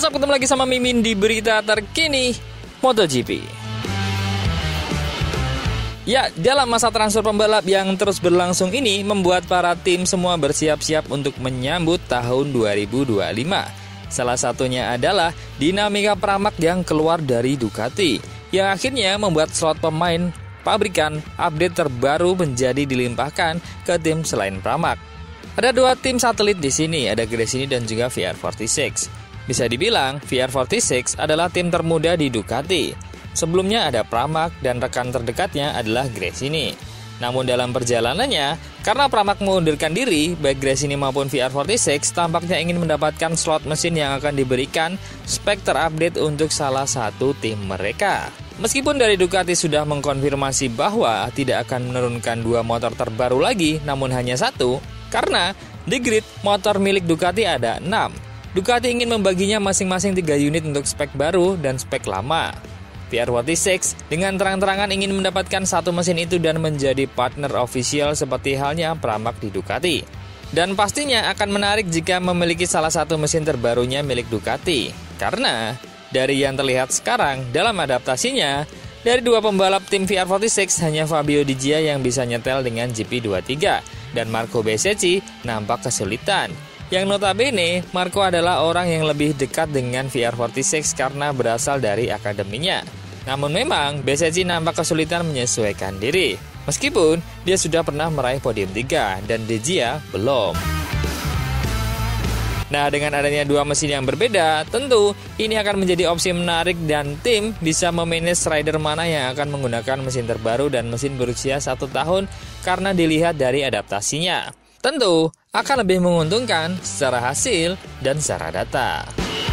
What's up, ketemu lagi sama Mimin di berita terkini MotoGP. Ya, dalam masa transfer pembalap yang terus berlangsung ini membuat para tim semua bersiap-siap untuk menyambut tahun 2025. Salah satunya adalah dinamika Pramac yang keluar dari Ducati, yang akhirnya membuat slot pemain pabrikan update terbaru menjadi dilimpahkan ke tim selain Pramac. Ada dua tim satelit di sini, ada Gresini dan juga VR46. Bisa dibilang, VR46 adalah tim termuda di Ducati. Sebelumnya ada Pramac dan rekan terdekatnya adalah Gresini. Namun dalam perjalanannya, karena Pramac mengundurkan diri, baik Gresini maupun VR46 tampaknya ingin mendapatkan slot mesin yang akan diberikan spek terupdate untuk salah satu tim mereka. Meskipun dari Ducati sudah mengkonfirmasi bahwa tidak akan menurunkan dua motor terbaru lagi, namun hanya satu, karena di grid motor milik Ducati ada 6. Ducati ingin membaginya masing-masing 3 unit untuk spek baru dan spek lama. VR46 dengan terang-terangan ingin mendapatkan satu mesin itu dan menjadi partner official seperti halnya Pramac di Ducati. Dan pastinya akan menarik jika memiliki salah satu mesin terbarunya milik Ducati. Karena dari yang terlihat sekarang dalam adaptasinya, dari dua pembalap tim VR46 hanya Fabio Di Gia yang bisa nyetel dengan GP23 dan Marco Bezzecchi nampak kesulitan. Yang notabene, Marco adalah orang yang lebih dekat dengan VR46 karena berasal dari akademinya. Namun memang, Bezzecchi nampak kesulitan menyesuaikan diri. Meskipun dia sudah pernah meraih podium 3 dan De Gia belum. Nah, dengan adanya dua mesin yang berbeda, tentu ini akan menjadi opsi menarik dan tim bisa memanage rider mana yang akan menggunakan mesin terbaru dan mesin berusia 1 tahun karena dilihat dari adaptasinya. Tentu akan lebih menguntungkan secara hasil dan secara data.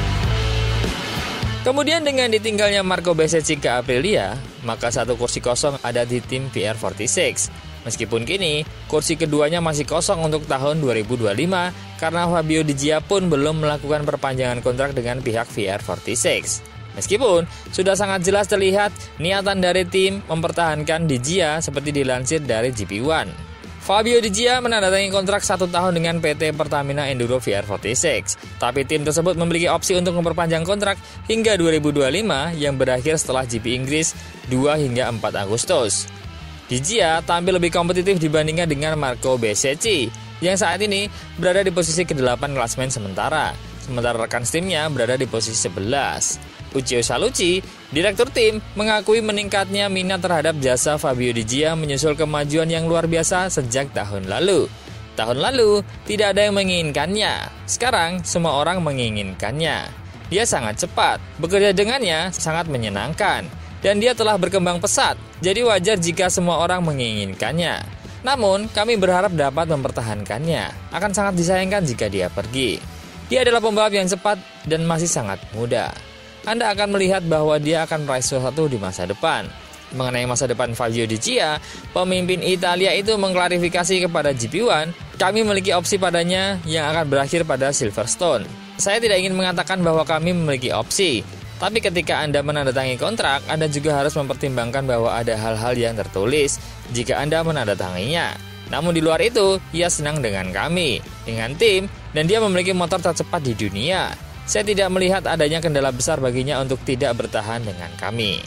Kemudian dengan ditinggalnya Marco Bezzecchi ke Aprilia, maka satu kursi kosong ada di tim VR46. Meskipun kini kursi keduanya masih kosong untuk tahun 2025 karena Fabio Di Gia pun belum melakukan perpanjangan kontrak dengan pihak VR46. Meskipun sudah sangat jelas terlihat niatan dari tim mempertahankan Di Gia seperti dilansir dari GP1. Fabio Di Gia menandatangani kontrak 1 tahun dengan PT Pertamina Enduro VR46. Tapi tim tersebut memiliki opsi untuk memperpanjang kontrak hingga 2025 yang berakhir setelah GP Inggris 2 hingga 4 Agustus. Di Gia tampil lebih kompetitif dibandingkan dengan Marco Bezzecchi yang saat ini berada di posisi ke-8 klasemen sementara rekan timnya berada di posisi 11. Uccio Salucci, direktur tim, mengakui meningkatnya minat terhadap jasa Fabio Di Gia menyusul kemajuan yang luar biasa sejak tahun lalu. Tahun lalu, tidak ada yang menginginkannya. Sekarang, semua orang menginginkannya. Dia sangat cepat, bekerja dengannya sangat menyenangkan. Dan dia telah berkembang pesat, jadi wajar jika semua orang menginginkannya. Namun, kami berharap dapat mempertahankannya. Akan sangat disayangkan jika dia pergi. Dia adalah pembalap yang cepat dan masih sangat muda. Anda akan melihat bahwa dia akan meraih sesuatu di masa depan. Mengenai masa depan Fabio Di Gia, pemimpin Italia itu mengklarifikasi kepada GP1, kami memiliki opsi padanya yang akan berakhir pada Silverstone. Saya tidak ingin mengatakan bahwa kami memiliki opsi, tapi ketika Anda menandatangani kontrak, Anda juga harus mempertimbangkan bahwa ada hal-hal yang tertulis jika Anda menandatanganinya. Namun di luar itu, ia senang dengan kami, dengan tim, dan dia memiliki motor tercepat di dunia. Saya tidak melihat adanya kendala besar baginya untuk tidak bertahan dengan kami.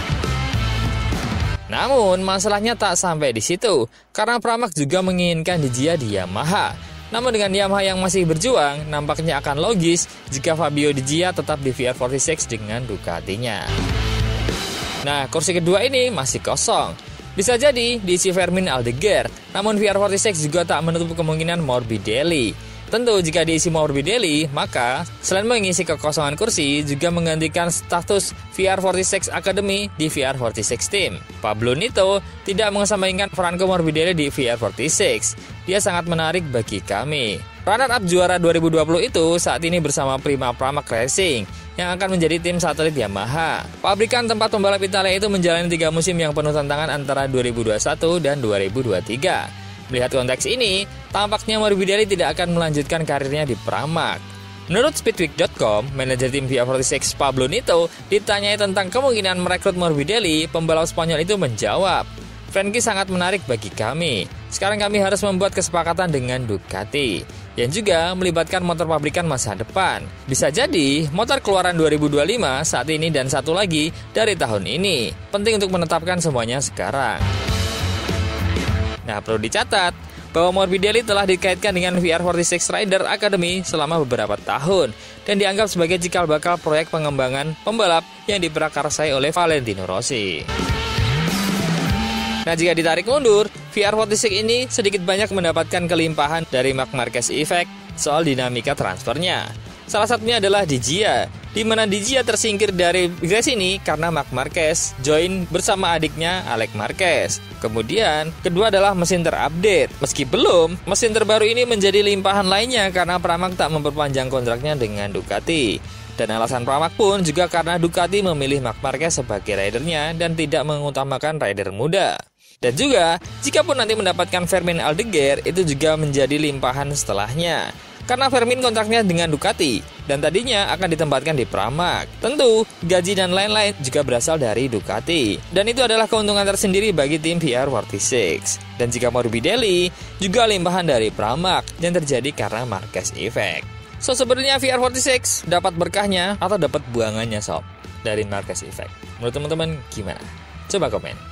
Namun, masalahnya tak sampai di situ, karena Pramac juga menginginkan Di Gia di Yamaha. Namun dengan Yamaha yang masih berjuang, nampaknya akan logis jika Fabio Di Gia tetap di VR46 dengan Ducatinya. Nah, kursi kedua ini masih kosong. Bisa jadi diisi Fermin Aldeguer, namun VR46 juga tak menutup kemungkinan Morbidelli. Tentu jika diisi Morbidelli, maka selain mengisi kekosongan kursi, juga menggantikan status VR46 Academy di VR46 Team. Pablo Nito tidak mengesampingkan Franco Morbidelli di VR46. Dia sangat menarik bagi kami. Runner-up juara 2020 itu saat ini bersama Prima Pramac Racing yang akan menjadi tim satelit Yamaha. Pabrikan tempat pembalap Italia itu menjalani 3 musim yang penuh tantangan antara 2021 dan 2023. Melihat konteks ini, tampaknya Morbidelli tidak akan melanjutkan karirnya di Pramac. Menurut Speedweek.com, manajer tim VR46 Pablo Nito ditanyai tentang kemungkinan merekrut Morbidelli, pembalap Spanyol itu menjawab, Frankie sangat menarik bagi kami. Sekarang kami harus membuat kesepakatan dengan Ducati. yang juga melibatkan motor pabrikan masa depan. Bisa jadi motor keluaran 2025 saat ini dan satu lagi dari tahun ini. Penting untuk menetapkan semuanya sekarang. Nah, perlu dicatat bahwa Morbidelli telah dikaitkan dengan VR46 Rider Academy selama beberapa tahun dan dianggap sebagai cikal bakal proyek pengembangan pembalap yang diprakarsai oleh Valentino Rossi. Nah, jika ditarik mundur, VR46 ini sedikit banyak mendapatkan kelimpahan dari Marc Marquez Effect soal dinamika transfernya. Salah satunya adalah Di Gia, di mana Di Gia tersingkir dari race ini karena Marc Marquez join bersama adiknya Alex Marquez. Kemudian, kedua adalah mesin terupdate. Meski belum, mesin terbaru ini menjadi limpahan lainnya karena Pramac tak memperpanjang kontraknya dengan Ducati. Dan alasan Pramac pun juga karena Ducati memilih Marc Marquez sebagai ridernya dan tidak mengutamakan rider muda. Dan juga, jika pun nanti mendapatkan Fermin Aldeguer, itu juga menjadi limpahan setelahnya. Karena Fermin kontraknya dengan Ducati, dan tadinya akan ditempatkan di Pramac. Tentu, gaji dan lain-lain juga berasal dari Ducati. Dan itu adalah keuntungan tersendiri bagi tim VR46. Dan jika Morbidelli, juga limpahan dari Pramac, yang terjadi karena Marquez Effect. So, sebenarnya VR46 dapat berkahnya atau dapat buangannya sob dari Marquez Effect. Menurut teman-teman gimana? Coba komen.